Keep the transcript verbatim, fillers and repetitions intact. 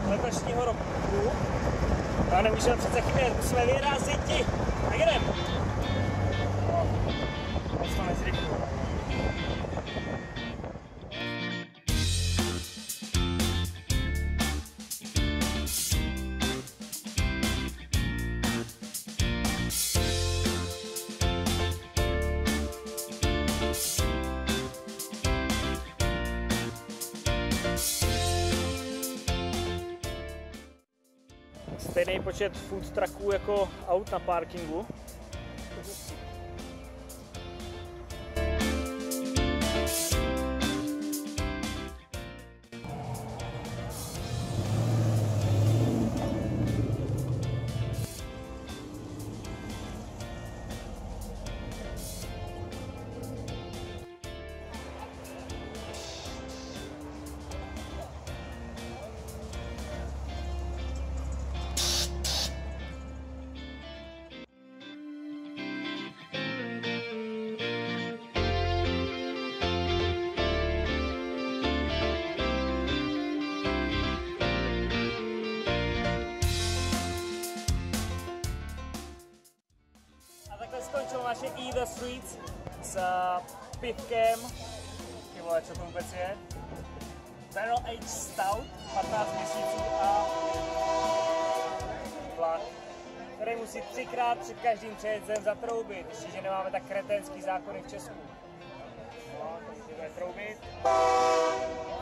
letošního roku. A nemůžeme přece chybět, musíme vyrazit. Tak jdem. Poslanec Rybku. Stejný počet food trucků jako aut na parkingu. Takhle skončilo naše Eat the Streets s uh, pivkem, ty vole, co to vůbec je, Barrel Aged Stout, patnáct měsíců a vlak, který musí třikrát před každým přejezdem zatroubit, ještě že nemáme tak kretenský zákony v Česku. No, takže budeme troubit.